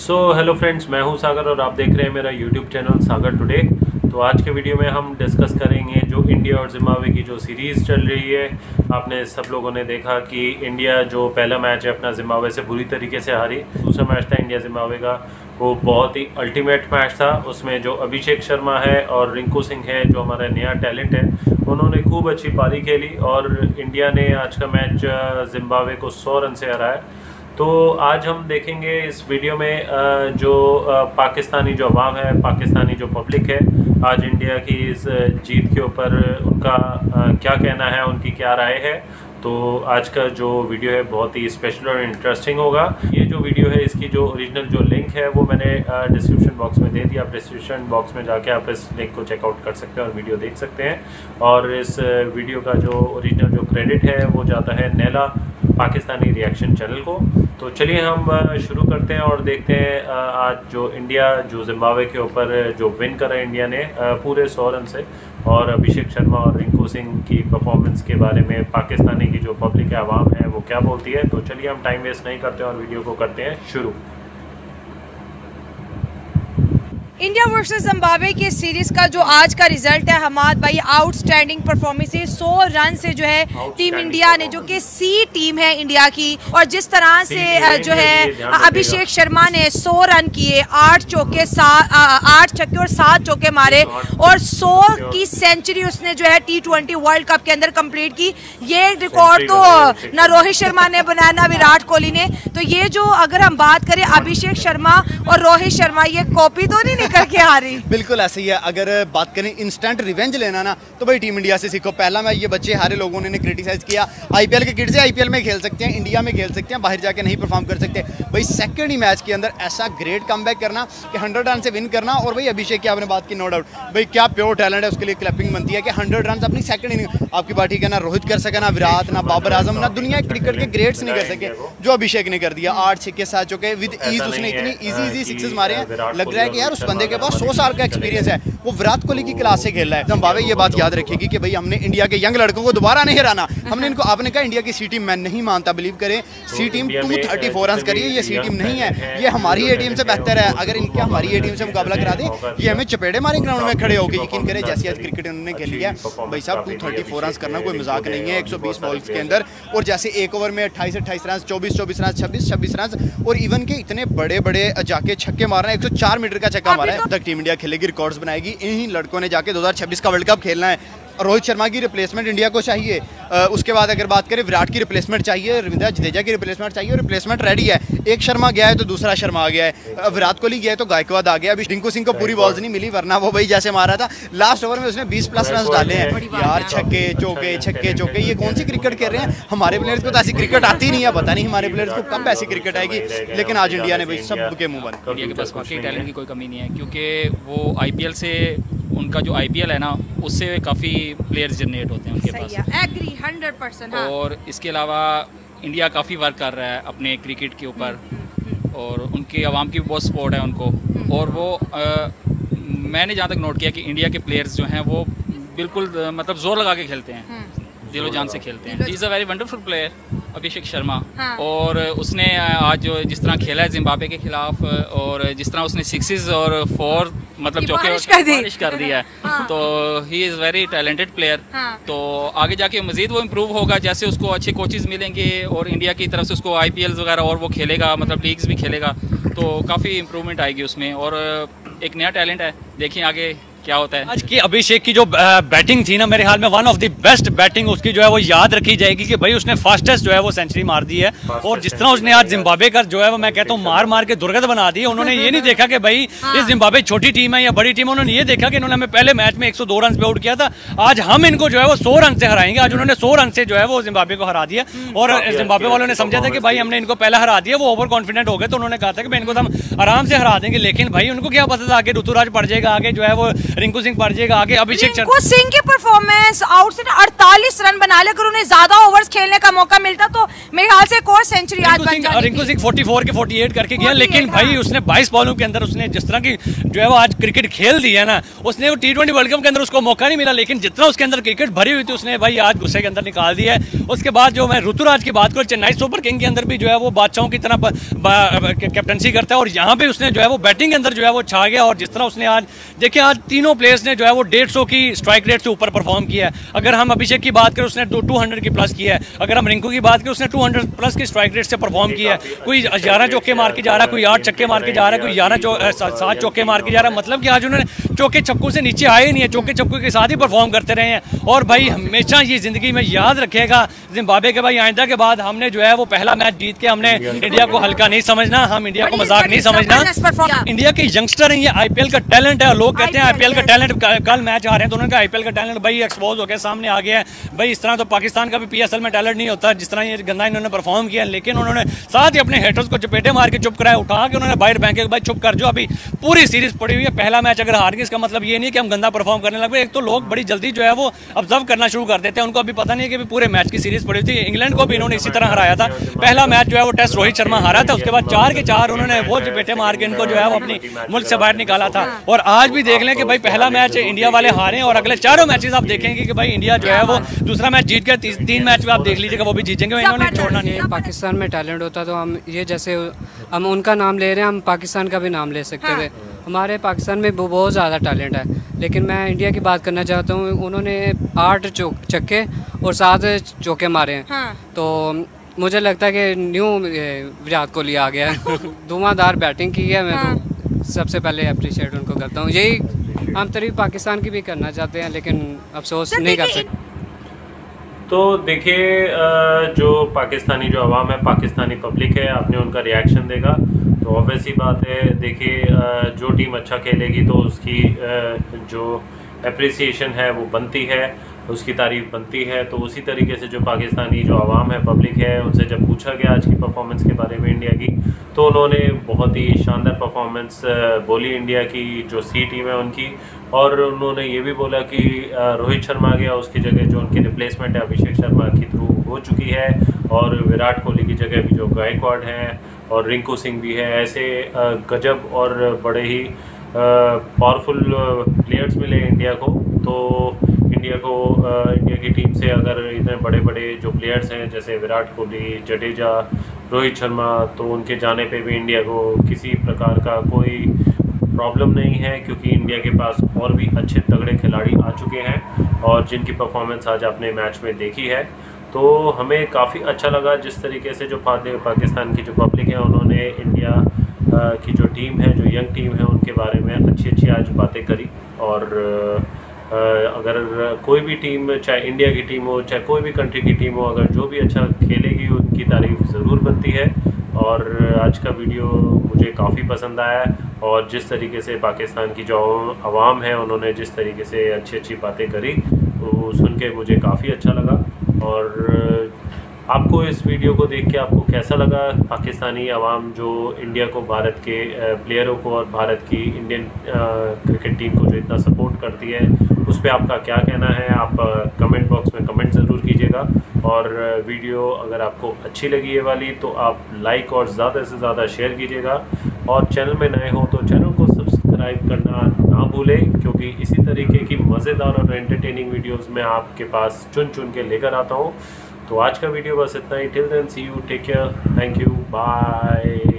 Hello friends, मैं हूं सागर और आप देख रहे हैं मेरा यूट्यूब चैनल सागर टुडे। तो आज के वीडियो में हम डिस्कस करेंगे जो इंडिया और जिम्बाब्वे की जो सीरीज़ चल रही है। आपने सब लोगों ने देखा कि इंडिया जो पहला मैच है अपना जिम्बाब्वे से बुरी तरीके से हारी। दूसरा मैच था इंडिया जिम्बाब्वे का, वो बहुत ही अल्टीमेट मैच था। उसमें जो अभिषेक शर्मा है और रिंकू सिंह है जो हमारा नया टैलेंट है, उन्होंने खूब अच्छी पारी खेली और इंडिया ने आज का मैच जिम्बाब्वे को 100 रन से हराया। तो आज हम देखेंगे इस वीडियो में जो पाकिस्तानी जो अवाम है, पाकिस्तानी जो पब्लिक है, आज इंडिया की इस जीत के ऊपर उनका क्या कहना है, उनकी क्या राय है। तो आज का जो वीडियो है बहुत ही स्पेशल और इंटरेस्टिंग होगा। ये जो वीडियो है इसकी जो ओरिजिनल जो लिंक है वो मैंने डिस्क्रिप्शन बॉक्स में दे दिया। आप डिस्क्रिप्शन बॉक्स में जाके आप इस लिंक को चेकआउट कर सकते हैं और वीडियो देख सकते हैं। और इस वीडियो का जो ओरिजिनल जो क्रेडिट है वो जाता है नेला पाकिस्तानी रिएक्शन चैनल को। तो चलिए हम शुरू करते हैं और देखते हैं आज जो इंडिया जो जिम्बाब्वे के ऊपर जो विन करा इंडिया ने पूरे 100 रन से, और अभिषेक शर्मा और रिंकू सिंह की परफॉर्मेंस के बारे में पाकिस्तानी की जो पब्लिक है, आवाम है, वो क्या बोलती है। तो चलिए हम टाइम वेस्ट नहीं करते और वीडियो को करते हैं शुरू। इंडिया वर्सेस जिम्बाब्वे की सीरीज का जो आज का रिजल्ट है, हमाद भाई आउटस्टैंडिंग परफॉर्मेंस है। 100 रन से जो है टीम इंडिया ने, जो कि सी टीम है इंडिया की, और जिस तरह से जो है अभिषेक शर्मा ने 100 रन किए, 8 छक्के और 7 चौके मारे और 100 की सेंचुरी उसने जो है T20 वर्ल्ड कप के अंदर कंप्लीट की। ये रिकॉर्ड तो ना रोहित शर्मा ने बनाया ना विराट कोहली ने। तो ये जो अगर हम बात करें अभिषेक शर्मा और रोहित शर्मा, ये कॉपी तो नहीं करके आ रही। बिल्कुल ऐसे ही है। अगर बात करें इंस्टेंट रिवेंज लेना ना, तो भाई टीम इंडिया से सीखो। पहला मैच ये बच्चे हारे लोगों ने क्रिटिसाइज किया, आईपीएल के किट से आईपीएल में खेल सकते हैं, इंडिया में खेल सकते हैं, बाहर जाके नहीं परफॉर्म कर सकते। भाई सेकंड ही मैच के अंदर ऐसा ग्रेट कमबैक करना कि 100 रन से विन करना। और भाई अभिषेक की आपने बात की, नो डाउट भाई क्या प्योर टैलेंट है, उसके लिए क्लैपिंग बनती है कि 100 रन अपनी सेकंड इनिंग। आपकी बात ठीक है, ना रोहित कर सका, ना विराट, ना बाबर आजम, ना दुनिया क्रिकेट के ग्रेट्स नहीं कर सके जो अभिषेक ने कर दिया। 8 छक्के 7 चौके विद ईज उसने इतनी इजी सिक्सेस मारे हैं। लग रहा है कि यार उस बंदे के पास 100 साल का एक्सपीरियंस है, वो विराट कोहली की क्लास से खेल रहा है। जिम्बाब्वे ये बात याद रखेगी कि भाई हमने इंडिया के यंग लड़कों को दोबारा नहीं हराना। हमने इनको, आपने कहा इंडिया की सी टीम, मैं नहीं मानता, बिलीव करें सी टीम 234 रन करिए, ये सी टीम नहीं है, ये हमारी ए टीम से बेहतर है। अगर इनके हमारी ए टीम से मुकाबला करा दे, ये हमें चपेड़े मारे ग्राउंड में खड़े होकर। यकीन करें जैसी आज क्रिकेट उन्होंने खेली है भाई साहब, 234 रन करना कोई मजाक नहीं है 120 बॉल्स के अंदर। और जैसे एक ओवर में 28 रन, 24 रन, 26 रन, और इवन के इतने बड़े बड़े जाके छक्के मार रहे हैं। 104 मीटर का छक्का मारा है। तक टीम इंडिया खेलेगी, रिकॉर्ड्स बनाएगी। इन्हीं लड़कों ने जाके 2026 का वर्ल्ड कप खेलना है। रोहित शर्मा की रिप्लेसमेंट इंडिया को चाहिए। उसके बाद अगर बात करें विराट की रिप्लेसमेंट चाहिए, रविंद्र जडेजा की रिप्लेसमेंट चाहिए, और रिप्लेसमेंट रेडी है। एक शर्मा गया है तो दूसरा शर्मा आ गया है, विराट कोहली गया है तो गायकवाड आ गया। अभी रिंकू सिंह को पूरी बॉल्स नहीं मिली, वरना वो भाई जैसे मारा था लास्ट ओवर में उसने 20+ रन डाले हैं। यार छक्के चौके ये कौन सी क्रिकेट खेल रहे हैं। हमारे प्लेयर्स को तो ऐसी क्रिकेट आती नहीं है, पता नहीं हमारे प्लेयर्स को कब ऐसी क्रिकेट आएगी। लेकिन आज इंडिया ने भाई सबके मुंह बंद। इंडिया के पास वाकई टैलेंट की कोई कमी नहीं है, क्योंकि वो आईपीएल से, उनका जो आईपीएल है ना, उससे काफ़ी प्लेयर्स जनरेट होते हैं उनके पास। एग्री 100%। हाँ। और इसके अलावा इंडिया काफ़ी वर्क कर रहा है अपने क्रिकेट के ऊपर, और उनके आवाम की भी बहुत सपोर्ट है उनको। और वो मैंने जहाँ तक नोट किया कि इंडिया के प्लेयर्स जो हैं वो बिल्कुल मतलब जोर लगा के खेलते हैं, दिलो जान से खेलते हैं। He is a very wonderful player Abhishek Sharma. हाँ। और उसने आज जिस तरह खेला है जिम्बाब्वे के खिलाफ, और जिस तरह उसने 6 और 4 मतलब चौके बारिश कर दिया है। हाँ। तो he is very talented player. हाँ। तो आगे जाके मज़ीद वो इम्प्रूव होगा, जैसे उसको अच्छे कोचेज़ मिलेंगे और इंडिया की तरफ से उसको IPL वगैरह और वो खेलेगा, मतलब लीग्स भी खेलेगा, तो काफ़ी इम्प्रूवमेंट आएगी उसमें। और एक नया टैलेंट है, देखिए आगे क्या होता है। आज की अभिषेक की जो बैटिंग थी ना, मेरे ख्याल में one of the best batting उसकी जो है वो याद रखी जाएगी कि भाई उसने फास्टेस्ट जो है वो सेंचुरी मार दी है। और जिस तरह उसने आज जिम्बाब्वे का जो है वो, मैं कहता हूँ, मार के दुर्गत बना दी। उन्होंने ये नहीं देखा कि भाई इस जिम्बाब्वे छोटी टीम है या बड़ी टीम, उन्होंने ये देखा कि इन्होंने हमें पहले मैच में 102 रन पे आउट किया था, आज हम इनको जो है वो 100 रन से हराएंगे। आज उन्होंने 100 रन से जो है वो जिम्बाब्वे को हरा दिया। और जिम्बाब्वे वालों ने समझा था कि भाई हमने इनको पहले हरा दिया, वो ओवर कॉन्फिडेंट हो गए, तो उन्होंने कहा था कि भाई इनको हम आराम से हरा देंगे। लेकिन भाई उनको क्या पता था आगे ऋतुराज पड़ जाएगा, आगे जो है वो रिंकू सिंह पड़ जाएगा आगे, अभिषेक रिंकू सिंह की परफॉर्मेंस आउट से 48 रन बना ले, अगर उन्हें ज्यादा ओवर्स खेलने का मौका मिलता तो मेरे ख्याल से एक और सेंचुरी आज बन जाती। रिंकू सिंह 44 के 48 करके गया, लेकिन भाई उसने 22 बॉलों के अंदर उसने जिस तरह की जो है वो आज क्रिकेट खेल दी है ना, उसने वो T20 वर्ल्ड कप के अंदर उसको मौका नहीं मिला, लेकिन जितना उसके अंदर क्रिकेट भरी हुई थी उसने भाई आज गुस्से के अंदर निकाल दिया है। उसके बाद जो मैं ऋतुराज की बात करूँ, चेन्नई सुपर किंग के अंदर भी जो है वो बादशाहों की तरह कैप्टनसी करता है, और यहाँ पे उसने जो है वो बैटिंग के अंदर जो है वो छा गया। और जिस तरह उसने आज देखिए, आज तीनों प्लेयर्स ने जो है वो 150 की स्ट्राइक रेट से ऊपर परफॉर्म किया है। अगर हम अभिषेक की बात करें उसने 200 की प्लस किया है, अगर हम रिंकू की बात करें उसने 200 प्लस की स्ट्राइक रेट से परफॉर्म किया है। कोई 11 चौके मार के जा रहा है, कोई 8 छक्के मार के जा रहा है, कोई 7 चौके मार के जा रहा है। मतलब कि आज उन्होंने चौके छक्कों से नीचे आए नहीं है, चौके छक्कों के साथ ही परफॉर्म करते रहे हैं। और भाई हमेशा ये जिंदगी में याद रखेगा जिम्बाब्वे के, भाई आइंदा के बाद हमने जो है वो पहला मैच जीत के हमने इंडिया को हल्का नहीं समझना, हम इंडिया को मजाक नहीं समझना। इंडिया के यंगस्टर हैं, ये आईपीएल का टैलेंट है। लोग कहते हैं आईपीएल का टैलेंट, कल मैच आ रहे हैं तो उन्होंने आईपीएल का टैलेंट भाई एक्सपोज हो गया, सामने आ गया है। भाई इस तरह तो पाकिस्तान का भी पीएसएल में टैलेंट नहीं होता जिस तरह ये गंदा इन्होंने परफॉर्म किया, लेकिन उन्होंने साथ ही अपने हेटर्स को चपेटे मार के चुप कराया, उठा के उन्होंने बाहर फेंके, भाई चुप कर जो, अभी पूरी सीरीज पड़ी हुई है। पहला मैच अगर हार गए इसका मतलब ये नहीं कि हम गंदा परफॉर्म करने लगे। एक तो लोग बड़ी जल्दी जो है वो ऑब्जर्व करना शुरू कर देते हैं, उनको अभी पता नहीं है कि पूरे मैच की सीरीज पड़ी थी। इंग्लैंड को भी इन्होंने इसी तरह हराया था, पहला मैच जो है वो टेस्ट रोहित शर्मा हारा था, उसके बाद 4 के 4 उन्होंने वो चपेटे मार के इनको जो है वो अपनी मुल्क से बाहर निकाला था। और आज भी देख लें कि भाई पहला मैच इंडिया वाले हारे, और अगले चारों मैचेस आप देखेंगे कि भाई इंडिया जो है वो दूसरा मैच जीत गया, 3 मैच में आप देख लीजिएगा वो भी जीतेंगे, इन्होंने छोड़ना नहीं है। पाकिस्तान में टैलेंट होता तो हम ये जैसे हम उनका नाम ले रहे हैं, हम पाकिस्तान का भी नाम ले सकते थे। हमारे पाकिस्तान में बहुत ज़्यादा टैलेंट है, लेकिन मैं इंडिया की बात करना चाहता हूँ। उन्होंने 8 छक्के और 7 चौके मारे हैं, तो मुझे लगता है कि न्यू विराट कोहली आ गया है। धुआंधार बैटिंग की है, मैं तो सबसे पहले अप्रिशिएट उनको करता हूँ। यही हम तारीफ पाकिस्तान की भी करना चाहते हैं, लेकिन अफसोस नहीं कर सकते। तो देखिए, जो पाकिस्तानी जो आवाम है, पाकिस्तानी पब्लिक है, आपने उनका रिएक्शन देगा तो ऑब्वियस ही बात है। देखिए, जो टीम अच्छा खेलेगी तो उसकी जो अप्रिसिएशन है वो बनती है, उसकी तारीफ़ बनती है। तो उसी तरीके से जो पाकिस्तानी जो आवाम है, पब्लिक है, उनसे जब पूछा गया आज की परफॉर्मेंस के बारे में इंडिया की, तो उन्होंने बहुत ही शानदार परफॉर्मेंस बोली इंडिया की जो सी टीम है उनकी। और उन्होंने ये भी बोला कि रोहित शर्मा गया, उसकी जगह जो उनकी रिप्लेसमेंट है अभिषेक शर्मा के थ्रू हो चुकी है, और विराट कोहली की जगह भी जो गायकवाड हैं और रिंकू सिंह भी है। ऐसे गजब और बड़े ही पावरफुल प्लेयर्स मिले इंडिया को। तो इंडिया की टीम से अगर इतने बड़े बड़े जो प्लेयर्स हैं जैसे विराट कोहली, जडेजा, रोहित शर्मा, तो उनके जाने पे भी इंडिया को किसी प्रकार का कोई प्रॉब्लम नहीं है, क्योंकि इंडिया के पास और भी अच्छे तगड़े खिलाड़ी आ चुके हैं और जिनकी परफॉर्मेंस आज आपने मैच में देखी है। तो हमें काफ़ी अच्छा लगा जिस तरीके से जो पाकिस्तान की जो पब्लिक है उन्होंने इंडिया की जो टीम है, जो यंग टीम है, उनके बारे में अच्छी आज बातें करी। और अगर कोई भी टीम, चाहे इंडिया की टीम हो, चाहे कोई भी कंट्री की टीम हो, अगर जो भी अच्छा खेलेगी उनकी तारीफ़ ज़रूर बनती है। और आज का वीडियो मुझे काफ़ी पसंद आया, और जिस तरीके से पाकिस्तान की जो आवाम है उन्होंने जिस तरीके से अच्छी बातें करी, तो सुन के मुझे काफ़ी अच्छा लगा। और आपको इस वीडियो को देख के आपको कैसा लगा? पाकिस्तानी आवाम जो इंडिया को, भारत के प्लेयरों को और भारत की इंडियन क्रिकेट टीम को जो इतना सपोर्ट करती है, उस पर आपका क्या कहना है? आप कमेंट बॉक्स में कमेंट ज़रूर कीजिएगा। और वीडियो अगर आपको अच्छी लगी ये वाली तो आप लाइक और ज़्यादा से ज़्यादा शेयर कीजिएगा। और चैनल में नए हो तो चैनल को सब्सक्राइब करना ना भूलें, क्योंकि इसी तरीके की मज़ेदार और एंटरटेनिंग वीडियोज़ मैं आपके पास चुन के लेकर आता हूँ। तो आज का वीडियो बस इतना ही। Till then see you, take care, thank you, bye.